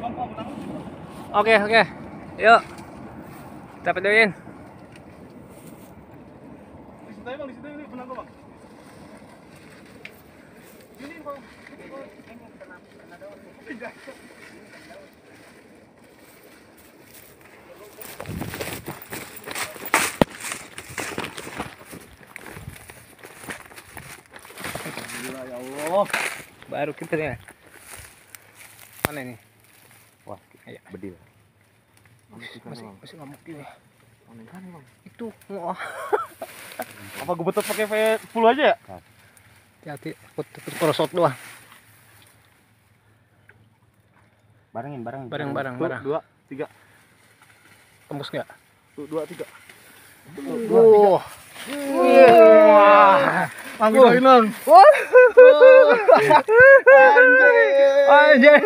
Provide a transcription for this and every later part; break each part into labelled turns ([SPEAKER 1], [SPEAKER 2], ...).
[SPEAKER 1] Oke, oke. Yuk. Kita videoin.
[SPEAKER 2] Di situ aja, Bang, di situ ini benang Bang. Ini Bang. Gila ya Allah.
[SPEAKER 1] Baru kita ya. Mana ini?
[SPEAKER 3] Wah,
[SPEAKER 1] Ayo.
[SPEAKER 3] bedil.
[SPEAKER 1] Masih ngamuk ini.
[SPEAKER 3] Kan, Bang.
[SPEAKER 1] Itu. Wah.
[SPEAKER 2] Apa gue betul pakai V10 aja ya?
[SPEAKER 1] Hati-hati, takut korosot doang.
[SPEAKER 3] Bareng.
[SPEAKER 1] Bareng.
[SPEAKER 2] 2, 3.
[SPEAKER 1] Tembus nggak?
[SPEAKER 2] 2, 3.
[SPEAKER 1] Wah. Wah.
[SPEAKER 2] Angguin Bang.
[SPEAKER 1] Anjay.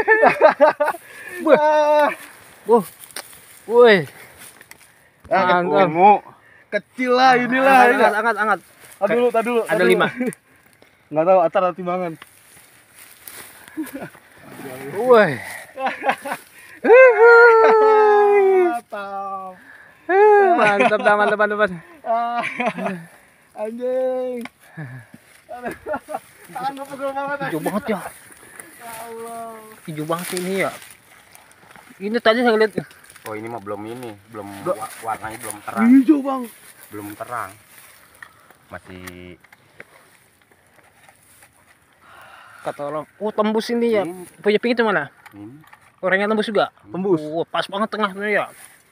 [SPEAKER 1] Buh. Woi.
[SPEAKER 2] Mantap. Kecil lah inilah.
[SPEAKER 1] Angkat.
[SPEAKER 2] Tadi dulu.
[SPEAKER 1] Ada 5.
[SPEAKER 2] Enggak tahu atar timbangan.
[SPEAKER 1] Woi.
[SPEAKER 2] Mantap.
[SPEAKER 1] Mantap.
[SPEAKER 2] Anjing. Tangan gue pegel banget.
[SPEAKER 1] Hijau banget ya.
[SPEAKER 2] Ya Allah.
[SPEAKER 1] Hijau banget ini ya. Ini tadi saya lihat.
[SPEAKER 3] Oh, ini mah belum warnanya belum terang.
[SPEAKER 2] Hijau Bang.
[SPEAKER 3] Belum terang. Masih
[SPEAKER 1] Kata orang, oh tembus ini ya.
[SPEAKER 3] Ini.
[SPEAKER 1] Punya pink itu mana?
[SPEAKER 3] ini.
[SPEAKER 1] Orangnya tembus juga.
[SPEAKER 2] Tembus.
[SPEAKER 1] Oh, pas banget tengahnya ya.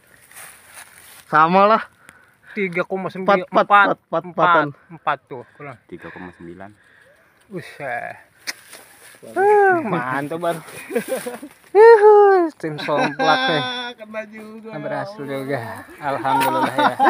[SPEAKER 2] Sama lah.
[SPEAKER 1] 3,9
[SPEAKER 2] Empatan.
[SPEAKER 1] 4 tuh kurang.
[SPEAKER 3] 3,9.
[SPEAKER 1] Buset. Mantap Bang. Tim somplak nih.
[SPEAKER 2] Kena juga.
[SPEAKER 1] Berhasil juga. Alhamdulillah ya.